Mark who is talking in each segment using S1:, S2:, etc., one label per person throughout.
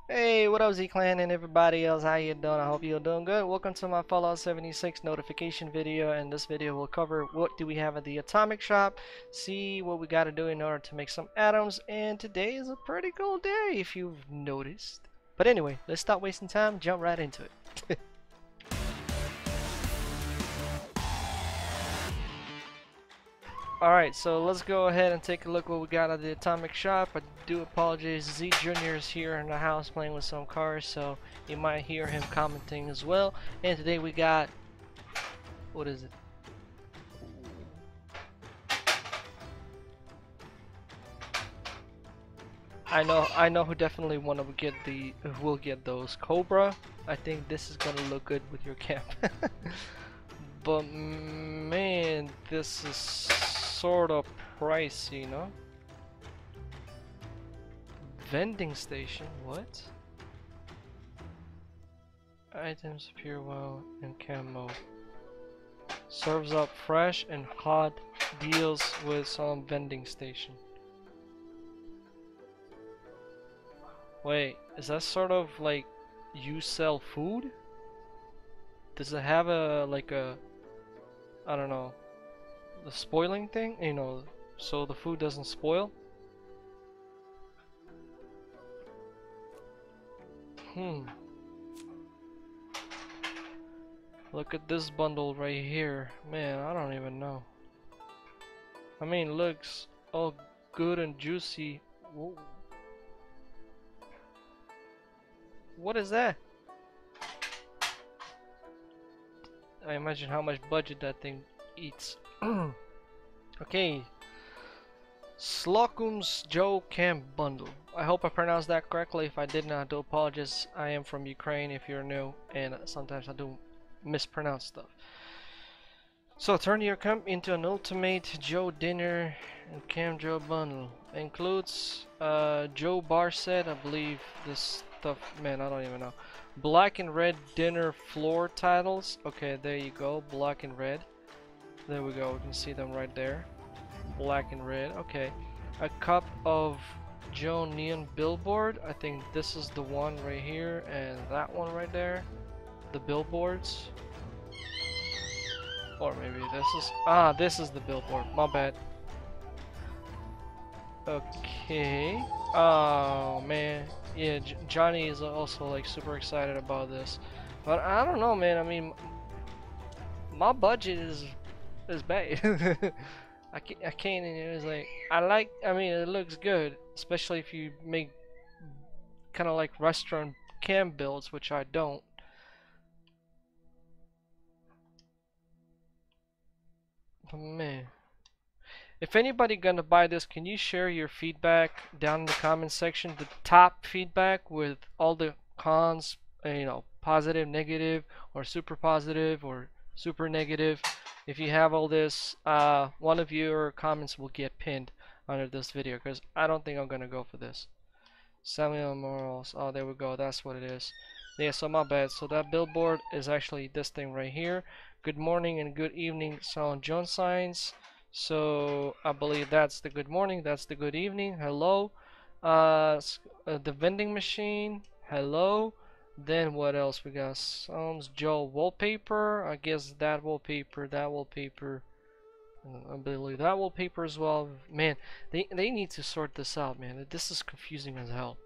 S1: Hey, what up, Z-Clan and everybody else? How you doing? I hope you're doing good. Welcome to my Fallout 76 notification video, and this video will cover what do we have at the atomic shop, see what we got to do in order to make some atoms, and today is a pretty cool day if you've noticed. But anyway, let's stop wasting time, jump right into it. Alright, so let's go ahead and take a look what we got at the atomic shop. I do apologize, Z Jr. is here in the house playing with some cars, so you might hear him commenting as well. And today we got, what is it? I know who definitely will get those Cobra. I think this is gonna look good with your camp. But man, this is sort of pricey, you know? Vending station, what? Items appear well in camo. Serves up fresh and hot deals with some vending station. Wait, is that sort of like you sell food? Does it have a like a, I don't know, the spoiling thing, you know, so the food doesn't spoil? Look at this bundle right here. Man, I don't even know. I mean, looks all good and juicy. Whoa. What is that? I imagine how much budget that thing eats. Okay. Slocum's Joe Camp Bundle. I hope I pronounced that correctly. If I didn't, I do apologize. I am from Ukraine if you're new, and sometimes I do mispronounce stuff. So turn your camp into an ultimate Joe dinner and Camp Joe bundle. Includes Joe bar set. I believe this stuff, man, I don't even know. Black and red dinner floor titles. Okay, there you go. Black and red. There we go. We can see them right there. Black and red. Okay. A cup of Joe neon billboard. I think this is the one right here and that one right there. The billboards. Or maybe this is the billboard. My bad. Okay. Oh man. Yeah, Johnny is also like super excited about this. But I don't know, man. I mean, my budget is bad. I can't, it's like, I mean, it looks good, especially if you make kind of like restaurant camp builds, which I don't. Oh, man. If anybody gonna buy this, can you share your feedback down in the comment section? The top feedback with all the cons, you know, positive, negative, or super positive, or super negative. If you have all this, one of your comments will get pinned under this video, because I don't think I'm gonna go for this. Samuel Morals. Oh, there we go. That's what it is. Yeah, so my bad. So that billboard is actually this thing right here. Good morning and good evening, Sound John signs. So I believe that's the good morning. That's the good evening. Hello. The vending machine. Hello. Then what else we got? Sounds Joe wallpaper. I guess that wallpaper. That wallpaper. I believe that wallpaper as well. Man, they need to sort this out, man. This is confusing as hell.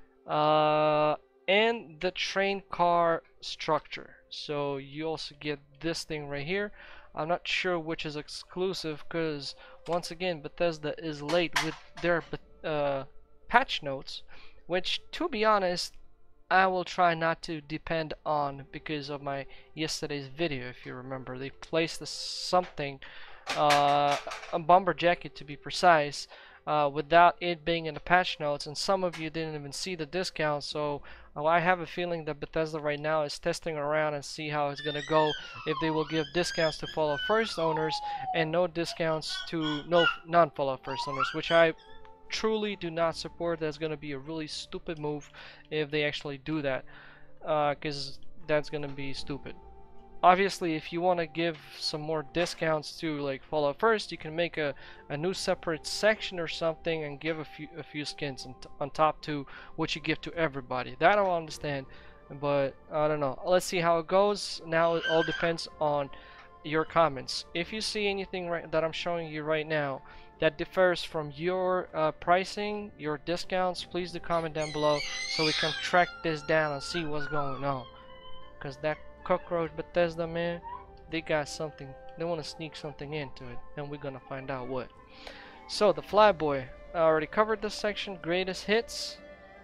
S1: And the train car structure. So you also get this thing right here. I'm not sure which is exclusive because once again Bethesda is late with their patch notes, which to be honest I will try not to depend on because of my yesterday's video. If you remember, they placed something, a bomber jacket to be precise, without it being in the patch notes, and some of you didn't even see the discount. So I have a feeling that Bethesda right now is testing around and see how it's gonna go, if they will give discounts to Fallout First owners and no discounts to non-Fallout First owners, which I truly do not support. That's gonna be a really stupid move if they actually do that, because that's gonna be stupid. obviously, if you want to give some more discounts to like Fallout First, you can make a new separate section or something and give a few skins on top to what you give to everybody. That I don't understand, but I don't know. Let's see how it goes. Now it all depends on your comments. If you see anything that I'm showing you right now that differs from your pricing, your discounts, please do comment down below so we can track this down and see what's going on. Because that cockroach Bethesda, man, they got something. They want to sneak something into it, and we're gonna find out what. So the Flyboy, I already covered this section. Greatest hits.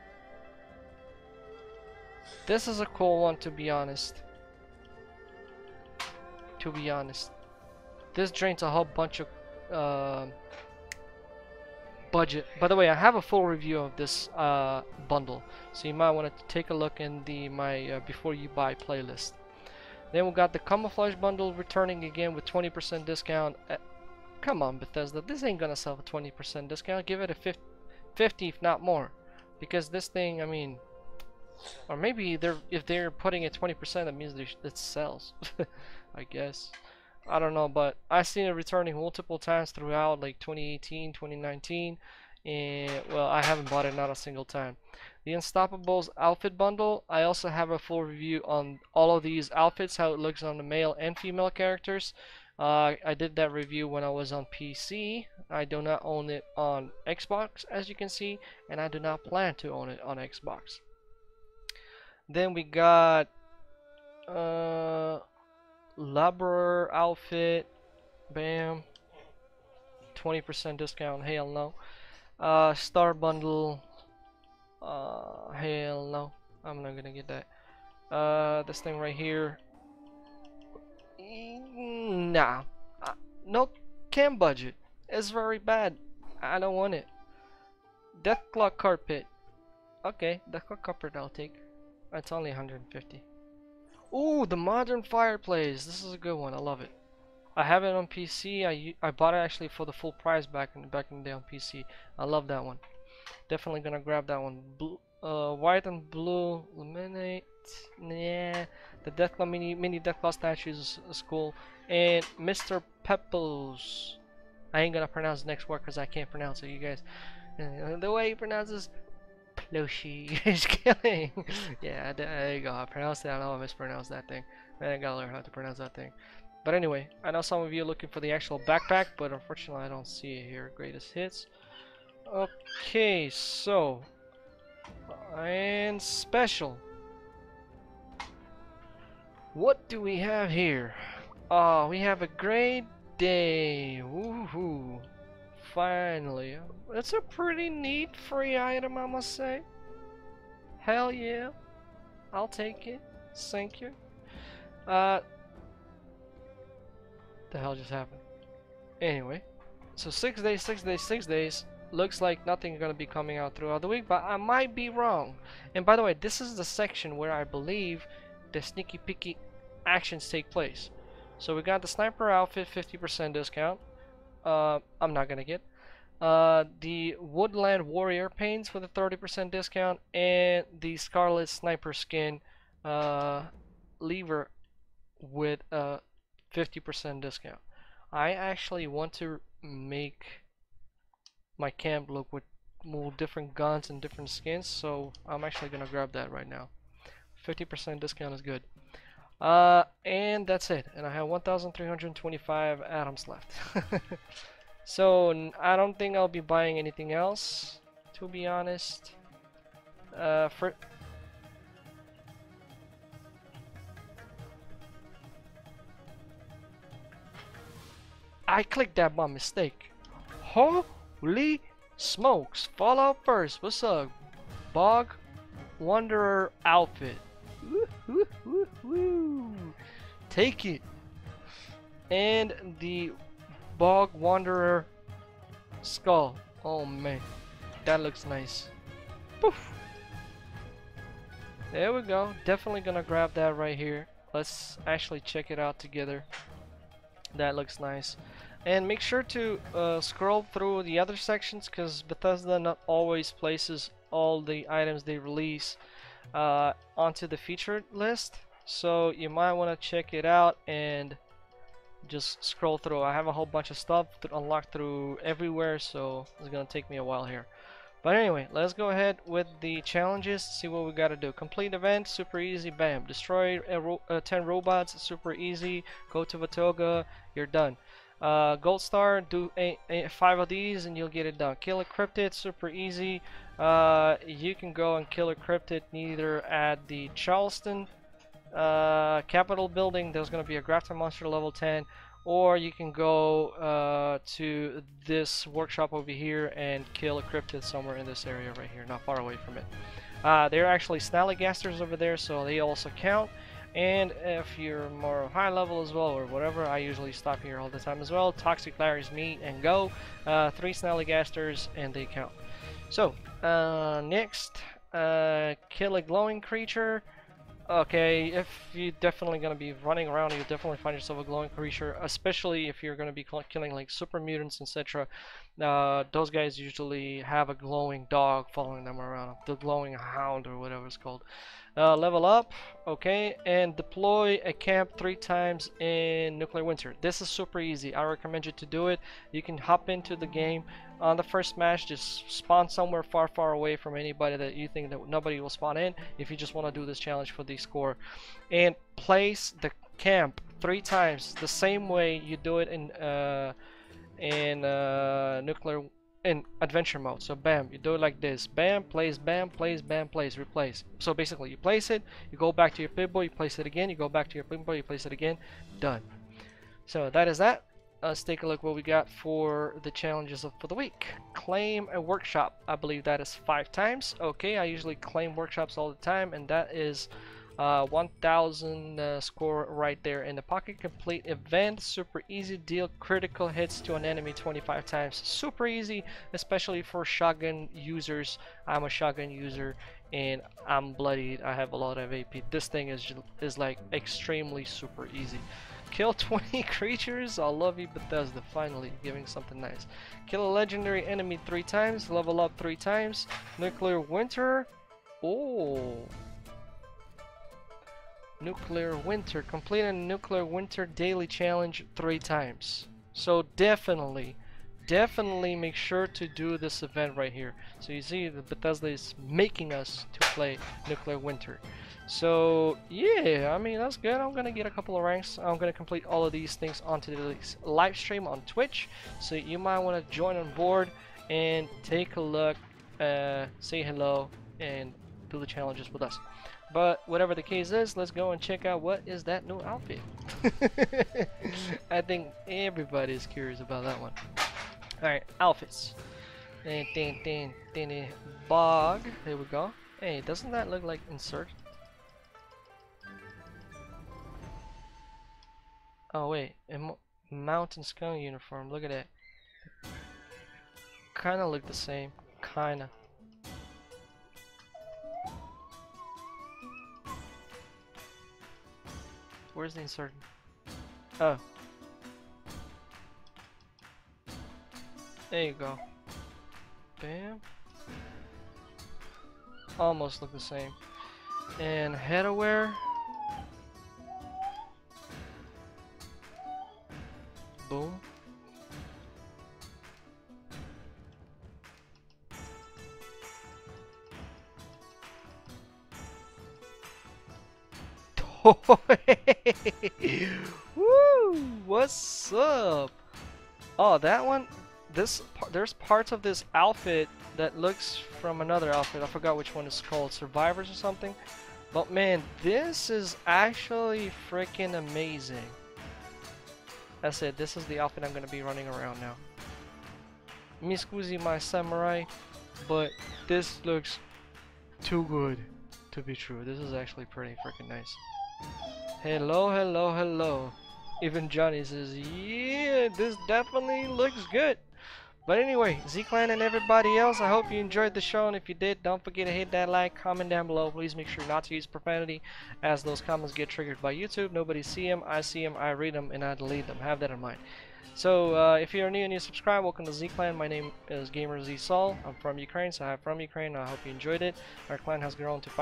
S1: This is a cool one, to be honest. This drains a whole bunch of budget. By the way, I have a full review of this bundle, so you might want to take a look in my before you buy playlist. Then we got the camouflage bundle returning again with 20% discount. Come on, Bethesda, this ain't gonna sell for 20% discount. Give it a 50 if not more, because this thing, I mean, or maybe if they're putting it 20%, that means it sells. I guess. I don't know, but I've seen it returning multiple times throughout, like 2018, 2019, and well, I haven't bought it not a single time. The Unstoppables outfit bundle, I also have a full review on all of these outfits, how it looks on the male and female characters. I did that review when I was on PC. I do not own it on Xbox, as you can see, and I do not plan to own it on Xbox. Then we got Laborer outfit, bam, 20% discount, hell no. Star bundle, hell no, I'm not gonna get that. This thing right here, nah, no cam budget, it's very bad, I don't want it. Deathclaw carpet, okay, Deathclaw carpet I'll take, it's only 150. Ooh, the modern fireplace. This is a good one. I love it. I have it on PC. I bought it actually for the full price back in the day on PC. I love that one. Definitely gonna grab that one. Blue, white and blue laminate. Yeah, the Deathclaw mini Deathclaw statues is cool. And Mr. Pepples. I ain't gonna pronounce the next word because I can't pronounce it. You guys, the way he pronounces. Plushie. Just kidding. Yeah, there you go. I pronounced it. I know I mispronounced that thing. Man, I gotta learn how to pronounce that thing. But anyway, I know some of you are looking for the actual backpack, but unfortunately I don't see it here. Greatest hits. Okay, so and special. What do we have here? Oh, we have a great day. Woohoo! Finally, it's a pretty neat free item, I must say. Hell yeah, I'll take it. Thank you. The hell just happened? Anyway, so 6 days, 6 days, 6 days. Looks like nothing's gonna be coming out throughout the week, but I might be wrong. And by the way, this is the section where I believe the sneaky peeky actions take place. So we got the sniper outfit, 50% discount. I'm not gonna get the Woodland Warrior paints with a 30% discount, and the Scarlet Sniper skin lever with a 50% discount. I actually want to make my camp look with more different guns and different skins, so I'm actually gonna grab that right now. 50% discount is good. And that's it, and I have 1,325 atoms left. So I don't think I'll be buying anything else, to be honest. I clicked that by mistake. Holy smokes! Fallout First. What's up? BOG Wanderer outfit. Woo, woo, woo, woo. Take it. And the BOG Wanderer skull. Oh man, that looks nice. Poof. There we go. Definitely gonna grab that right here. Let's actually check it out together. That looks nice. And make sure to scroll through the other sections, because Bethesda not always places all the items they release onto the featured list. So you might want to check it out and just scroll through. I have a whole bunch of stuff to unlock through everywhere, so it's gonna take me a while here. But anyway, let's go ahead with the challenges, see what we gotta do. Complete event, super easy, bam. Destroy 10 robots, super easy. Go to Vatoga, you're done. Gold star, do 5 of these and you'll get it done. Kill a cryptid, super easy. You can go and kill a cryptid either at the Charleston Capitol building. There's gonna be a grafted monster level 10, or you can go to this workshop over here and kill a cryptid somewhere in this area right here, not far away from it. There are actually snallygasters over there, so they also count. And if you're more high level as well or whatever, I usually stop here all the time as well. Toxic Larry's meet and go. 3 snallygasters and they count. So next, kill a glowing creature. Okay, if you're definitely gonna be running around, you'll definitely find yourself a glowing creature, especially if you're gonna be killing like super mutants, etc. Those guys usually have a glowing dog following them around, the glowing hound or whatever it's called. Level up, okay, and deploy a camp 3 times in Nuclear Winter. This is super easy. I recommend you to do it. You can hop into the game on the first match, just spawn somewhere far away from anybody that you think that nobody will spawn in if you just want to do this challenge for the score, and place the camp 3 times the same way you do it in adventure mode. So bam, you do it like this: bam, place, bam, place, bam, place, replace. So basically you place it, you go back to your pinball, you place it again, you go back to your pinball, you place it again, done. So that is that. Let's take a look what we got for the challenges for the week. Claim a workshop. I believe that is 5 times. Okay, I usually claim workshops all the time, and that is 1000 score right there in the pocket. Complete event, super easy. Deal critical hits to an enemy 25 times. Super easy, especially for shotgun users. I'm a shotgun user and I'm bloodied. I have a lot of AP. This thing is like extremely super easy. Kill 20 creatures. I love you, Bethesda, finally giving something nice. Kill a legendary enemy 3 times. Level up 3 times. Nuclear Winter. Oh, Nuclear Winter. Complete a Nuclear Winter daily challenge 3 times. So definitely make sure to do this event right here. So you see that Bethesda is making us to play Nuclear Winter. So yeah, I mean, that's good. I'm gonna get a couple of ranks. I'm gonna complete all of these things onto the live stream on Twitch, so you might want to join on board and take a look, say hello, and do the challenges with us. But whatever the case is, let's go and check out what is that new outfit. I think everybody is curious about that one. Alright, outfits. BOG. There we go. Hey, doesn't that look like insert? Oh wait, a mountain skunk uniform. Look at that. Kinda look the same. Kinda. Where's the insert? Oh. There you go. Bam. Almost look the same. And headwear. Boom. Woo! What's up? Oh, that one. There's parts of this outfit that looks from another outfit. I forgot which one it's called, Survivors or something. But man, this is actually freaking amazing. That's it. This is the outfit I'm gonna be running around now. Mi scusi my samurai, but this looks too good to be true. This is actually pretty freaking nice. Hello, hello, hello. Even Johnny says, yeah, this definitely looks good. But anyway, Z-Clan and everybody else, I hope you enjoyed the show, and if you did, don't forget to hit that like, comment down below. Please make sure not to use profanity, as those comments get triggered by YouTube. Nobody see them, I see them, I read them, and I delete them. Have that in mind. So if you're new and you subscribe, welcome to Z-Clan. My name is Gamer Z Sol. I'm from Ukraine, so I'm from Ukraine. I hope you enjoyed it. Our clan has grown to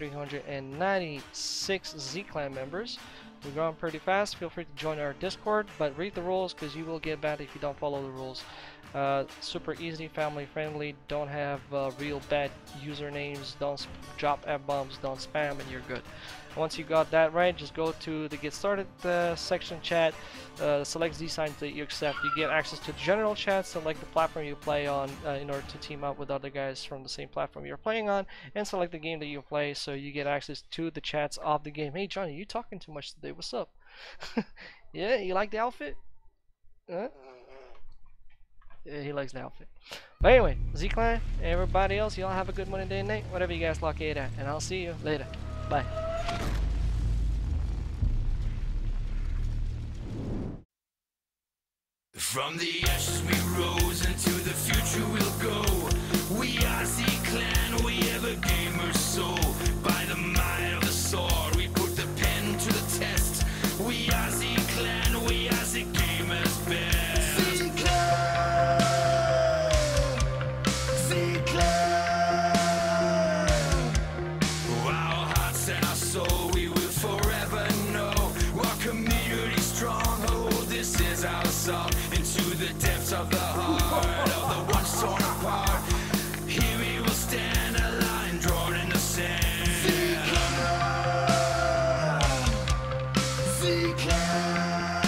S1: 5,396 Z-Clan members. We're growing pretty fast. Feel free to join our Discord, but read the rules because you will get banned if you don't follow the rules. Super easy, family friendly, don't have real bad usernames, don't drop F-bombs, don't spam, and you're good. Once you got that right, just go to the get started section chat, select Z signs that you accept. You get access to general chat, select the platform you play on in order to team up with other guys from the same platform you're playing on, and select the game that you play so you get access to the chats of the game. Hey Johnny, you talking too much today, what's up? Yeah, you like the outfit? Huh? Yeah, he likes the outfit. But anyway, Z-Clan, everybody else, y'all have a good morning, day, and night, whatever you guys lock it at, and I'll see you later. Bye.
S2: From the ashes we rose, into the future we'll go. We are Z-Clan, we have a gamer's soul. By the might of the sword, we put the pen to the test. We are Z-Clan, we are Z-Gamers best. Z-Clan, Z-Clan. Our hearts and our soul, we will forever know. Our community stronghold, this is our song. Into the depths of the heart of the ones torn apart. Here we will stand, a line drawn in the sand. Z-Clan,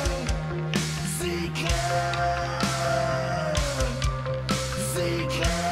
S2: Z-Clan, Z-Clan, Z-Clan.